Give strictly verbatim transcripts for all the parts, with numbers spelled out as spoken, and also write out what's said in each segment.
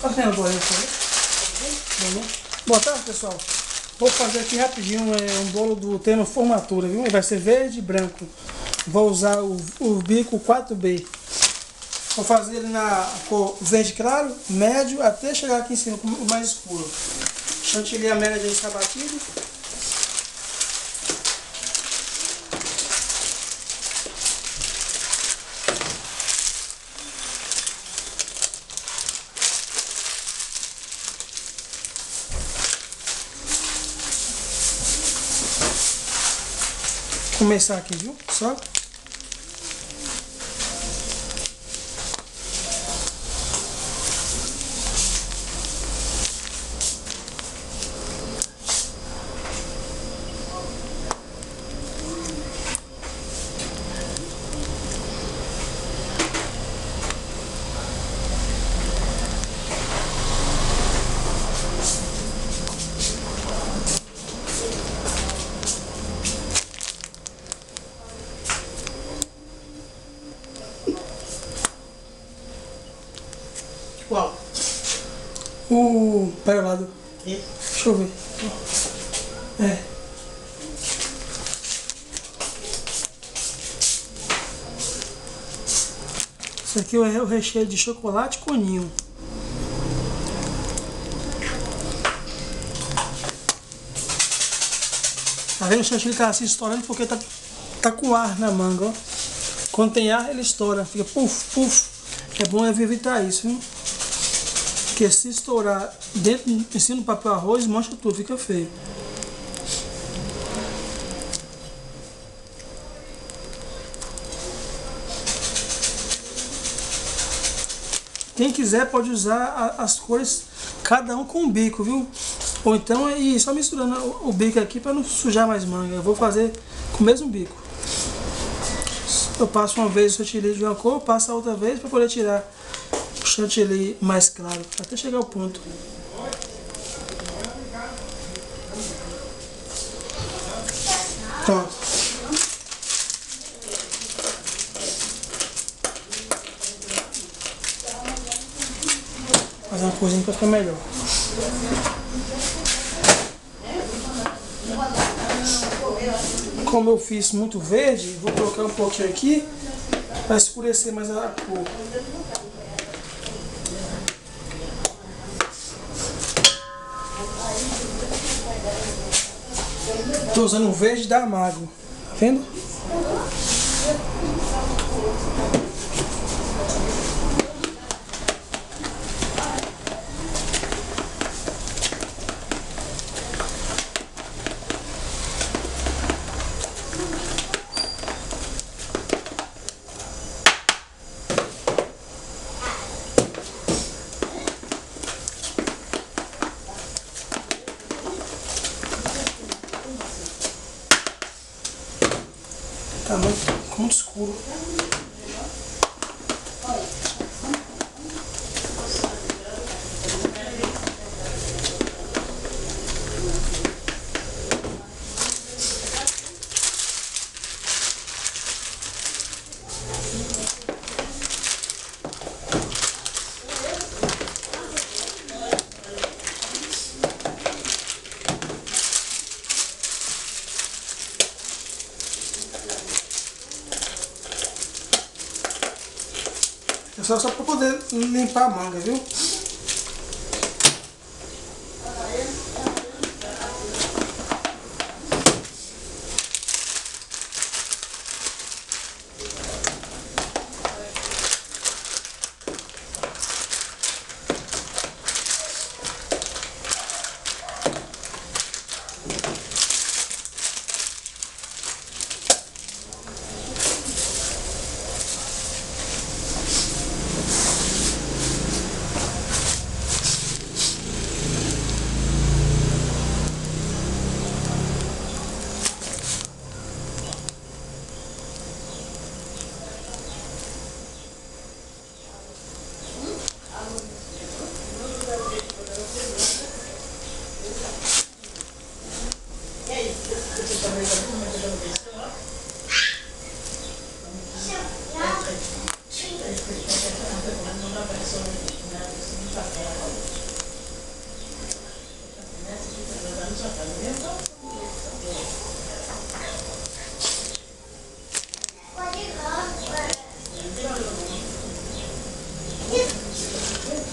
Passa minha bolinha, por favor. Boa tarde, pessoal. Vou fazer aqui rapidinho é, um bolo do tema formatura, viu? Vai ser verde e branco. Vou usar o, o bico quatro B. Vou fazer ele na cor verde claro, médio, até chegar aqui em cima com o mais escuro. Chantilly a média já está batido. Começar aqui, viu? Só. Qual? O... Pera lá do... E? Deixa eu ver. É. Isso aqui é o recheio de chocolate com ninho. Tá vendo? O chantilly tá assim estourando porque tá, tá com ar na manga, ó. Quando tem ar, ele estoura. Fica puf, puf. É bom evitar isso, viu? Porque se estourar dentro, em cima do papel arroz, mancha tudo, fica feio. Quem quiser pode usar a, as cores, cada um com um bico, viu? Ou então é só misturando o, o bico aqui para não sujar mais manga. Eu vou fazer com o mesmo bico. Eu passo uma vez o chantilly de uma cor, passo a outra vez para poder tirar o chantilly mais claro, até chegar ao ponto. Pronto. Fazer uma coisinha para ficar melhor. Como eu fiz muito verde, vou colocar um pouquinho aqui para escurecer mais a cor. Estou usando o verde da Amago, tá vendo? Tá muito, muito escuro. É só, só para poder limpar a manga, viu?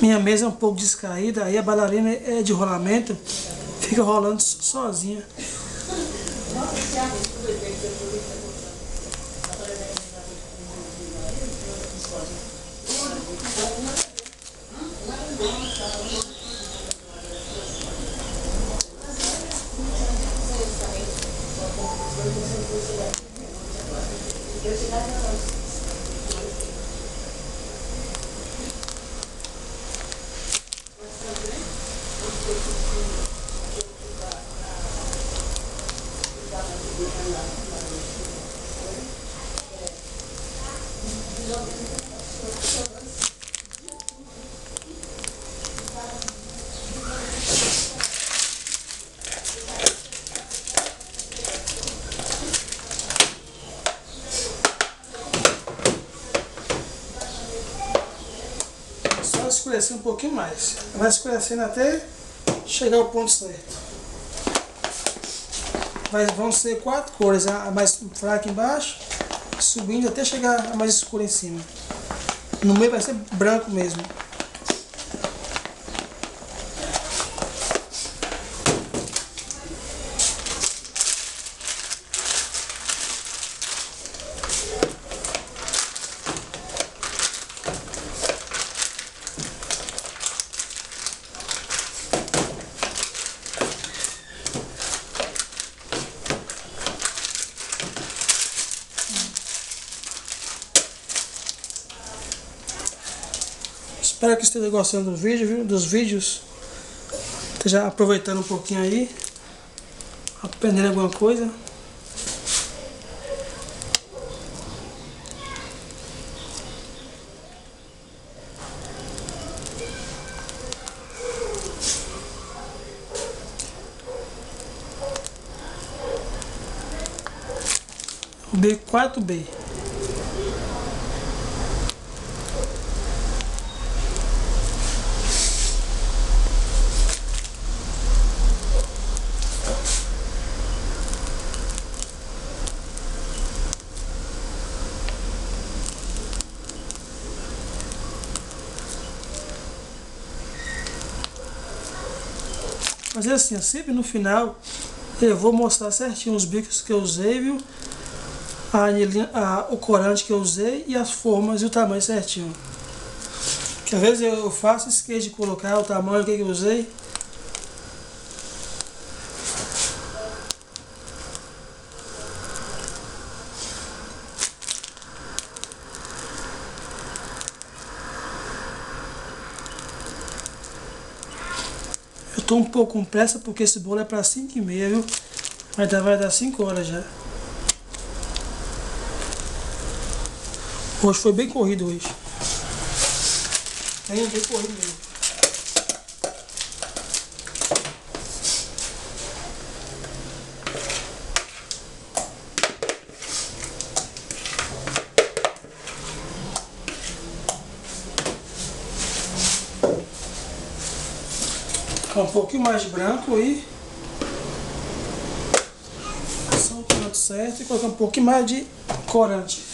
Minha mesa é um pouco descaída, aí a bailarina é de rolamento, fica rolando sozinha. Só escurecer um pouquinho mais. Vai escurecendo até chegar ao ponto certo. Vai, vão ser quatro cores, a mais fraca embaixo, subindo até chegar a mais escura em cima. No meio vai ser branco mesmo. Espero que esteja gostando do vídeo, viu? Dos vídeos. Esteja aproveitando um pouquinho aí. Aprendendo alguma coisa. O B quatro B. Mas é assim, sempre no final eu vou mostrar certinho os bicos que eu usei, viu? A anilha, a, o corante que eu usei e as formas e o tamanho certinho. Que às vezes eu faço esqueço de colocar o tamanho que eu usei. Eu tô um pouco com pressa porque esse bolo é para cinco e meia, viu? Vai dar, vai dar cinco horas já. Hoje foi bem corrido hoje. Bem, bem corrido mesmo. Um pouquinho mais de branco aí. Só o ponto certo e colocar um pouquinho mais de corante.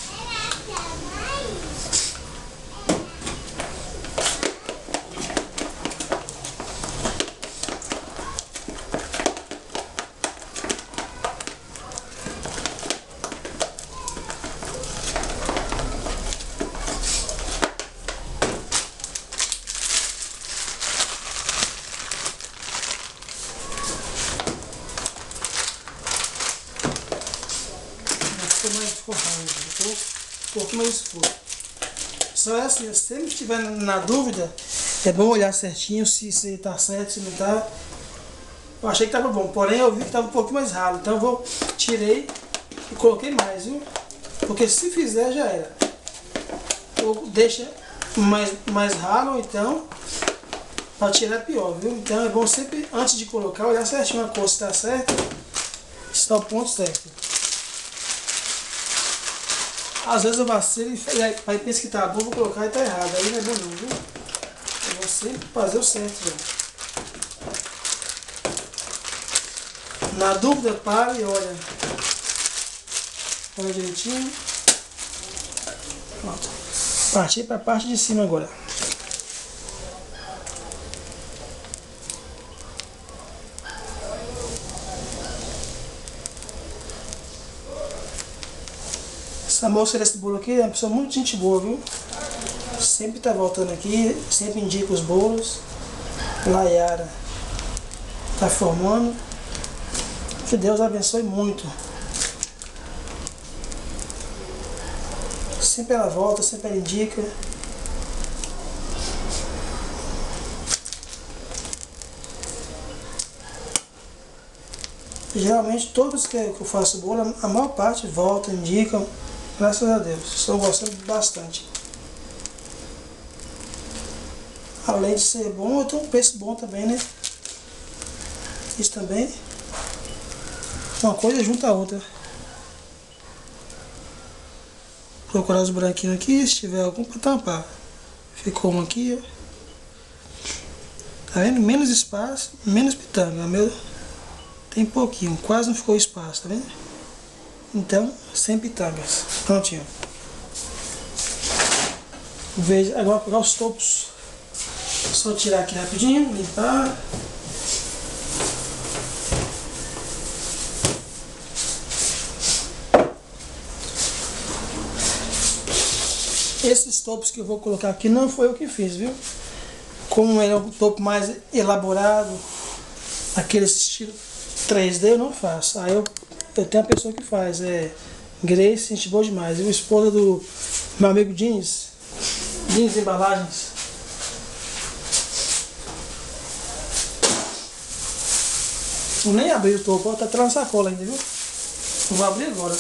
Ficou raro, ficou um pouquinho mais escuro. Só é assim, se ele estiver na dúvida, é bom olhar certinho se está certo, se não está. Eu achei que estava bom, porém eu vi que estava um pouquinho mais ralo, então eu vou, tirei e coloquei mais, viu? Porque se fizer já era. Ou deixa mais, mais ralo, então, para tirar é pior, viu? Então é bom sempre, antes de colocar, olhar certinho a cor se está certo, se está o ponto certo. Às vezes eu vacilo e aí penso que tá bom, vou colocar e tá errado. Aí não é bom não, viu? Eu vou sempre fazer o certo, velho. Na dúvida, para e olha. Olha direitinho. Pronto. Partir para a parte de cima agora. Essa moça desse bolo aqui é uma pessoa muito gente boa, viu? Sempre tá voltando aqui, sempre indica os bolos. Layara tá formando. Que Deus abençoe muito. Sempre ela volta, sempre ela indica. Geralmente todos que eu faço bolo, a maior parte volta, indicam. Graças a Deus, estou gostando bastante. Além de ser bom, eu tenho um preço bom também, né? Isso também. Uma coisa junta a outra. Procurar os branquinhos aqui, se tiver algum para tampar. Ficou um aqui, ó. Tá vendo? Menos espaço, menos pitanga. Meu tem pouquinho, quase não ficou espaço, tá vendo? Então, sem pitangas. Prontinho. Veja, agora vou pegar os topos. Só tirar aqui rapidinho, limpar. Esses topos que eu vou colocar aqui não foi eu que fiz, viu? Como ele é um topo mais elaborado, aquele estilo três D eu não faço. Aí eu, eu tenho a pessoa que faz, é Grace, gente boa demais. Eu, esposa do meu amigo Jeans, Jeans Embalagens. Eu nem abri o topo, tá atrás na sacola ainda, viu? Eu vou abrir agora.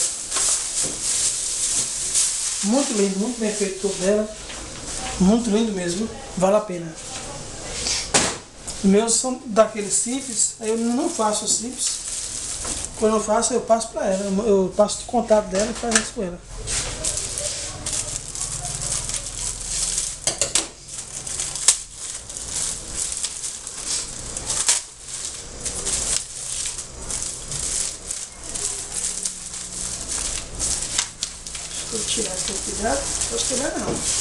Muito lindo, muito bem feito o topo dela. Muito lindo mesmo, viu? Vale a pena. Os meus são daqueles simples, aí eu não faço os simples. Quando eu faço, eu passo pra ela. Eu passo o contato dela e faço isso com ela. Vou tirar aqui o cuidado, não posso pegar não.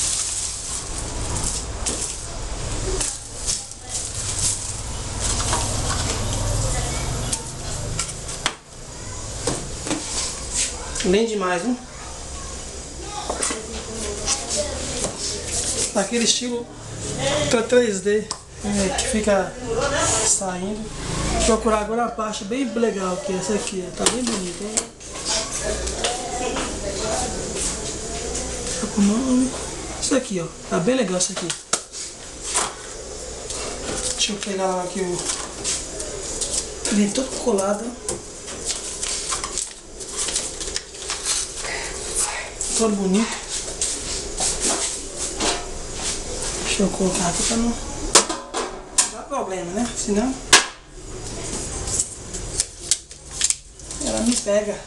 Lindo demais, hein? Daquele estilo três D, é, que fica saindo. Vou procurar agora a parte bem legal, que é essa aqui, tá bem bonita, hein? Tá com o nome. Isso aqui, ó, tá bem legal isso aqui. Deixa eu pegar aqui o. Vem todo colado. Todo bonito. Deixa eu colocar aqui pra não dar problema, né? Senão ela me pega.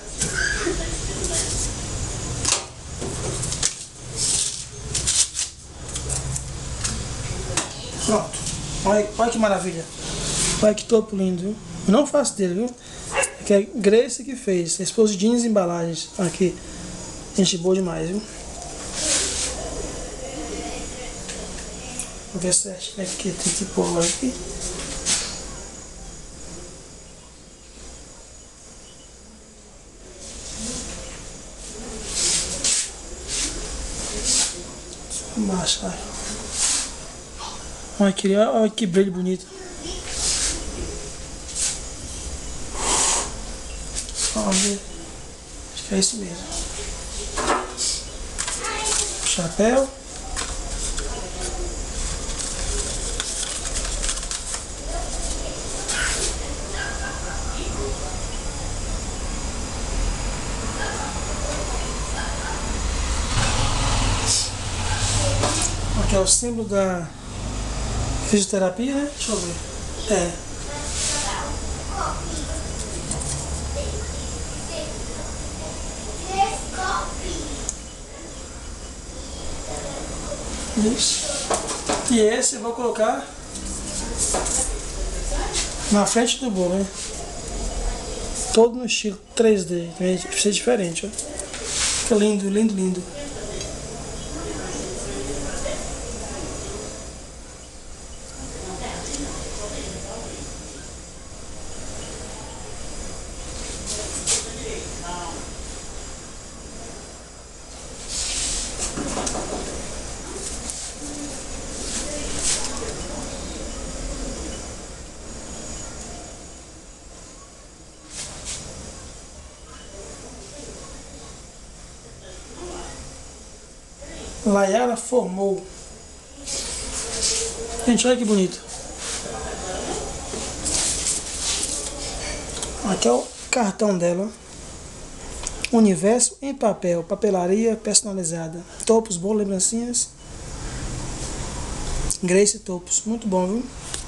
Pronto. Olha, olha que maravilha. Olha que topo lindo, viu? Eu não faço dele, viu? É que é Grace que fez. A esposa de Jeans Embalagens. Aqui. Gente boa demais, viu? Vou ver certinho aqui, tem que pôr agora aqui. Baixar. Olha que, olha que brilho bonito. Vamos ver. Acho que é isso mesmo. Chapéu. Aqui é o símbolo da fisioterapia, né? Deixa eu ver. É. Isso. E esse eu vou colocar na frente do bolo, né? Todo no estilo três D, vai ser diferente, ó. Fica lindo, lindo, lindo. Layara formou. Gente, olha que bonito. Aqui é o cartão dela. Universo em papel, papelaria personalizada. Topos, boas lembrancinhas. Grace Topos, muito bom, viu?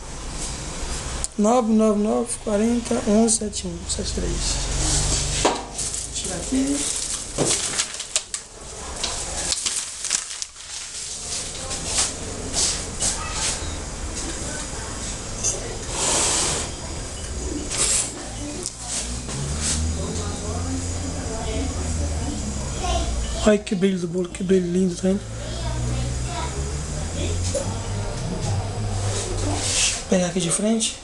nove nove nove, quarenta, onze, setenta e um, setenta e três. Tirar aqui. Olha que brilho do bolo, que brilho lindo, tá vendo? Deixa eu pegar aqui de frente.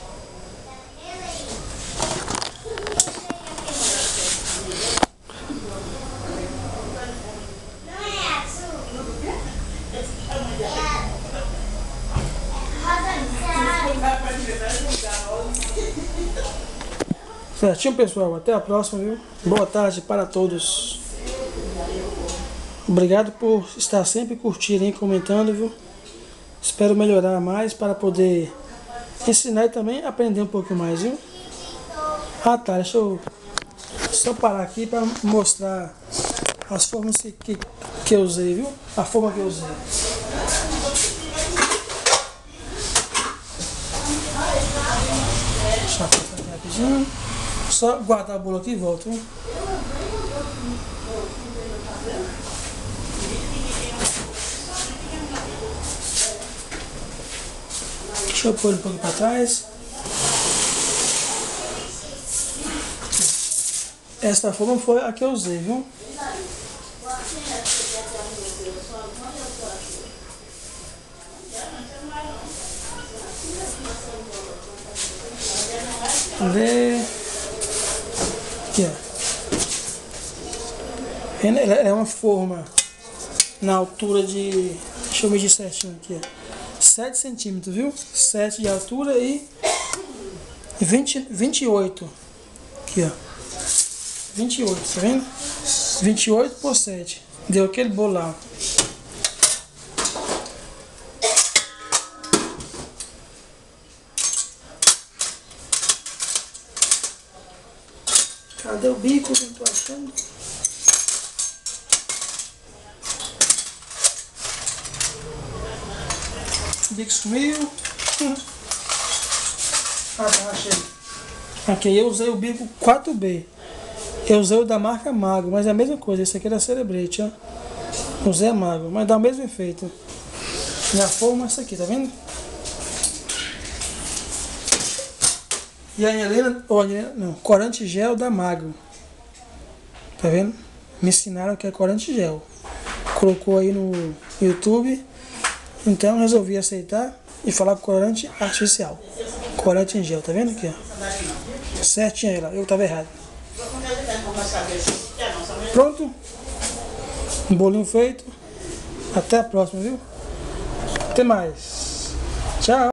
Certinho, pessoal. Até a próxima, viu? Boa tarde para todos. Obrigado por estar sempre curtindo e comentando, viu? Espero melhorar mais para poder ensinar e também aprender um pouco mais, viu? Ah, tá. Deixa eu só parar aqui para mostrar as formas que, que, que eu usei, viu? A forma que eu usei. Deixa eu passar aqui rapidinho. Só guardar a bola aqui e volto, viu? Deixa eu pôr um pouco para trás. Esta forma foi a que eu usei, viu? Vamos ver. Aqui, ó. Ela é uma forma na altura de... Deixa eu medir certinho aqui, ó. sete centímetros, viu? sete de altura e vinte, vinte e oito. Aqui, ó. vinte e oito, tá vendo? vinte e oito por sete. Deu aquele bolão. Cadê o bico que eu não tô achando? O bico sumiu. Ah, tá, achei. Aqui eu usei o bico quatro B. Eu usei o da marca Mago, mas é a mesma coisa. Esse aqui é da Celebrate, ó. Usei a Mago, mas dá o mesmo efeito. E a forma é essa aqui, tá vendo? E a Helena, ou a Helena, não, corante gel da Mago. Tá vendo? Me ensinaram que é corante gel. Colocou aí no YouTube. Então resolvi aceitar e falar com corante artificial. Corante em gel, tá vendo aqui, ó? Certinho ela, eu tava errado. Pronto. Um bolinho feito. Até a próxima, viu? Até mais. Tchau.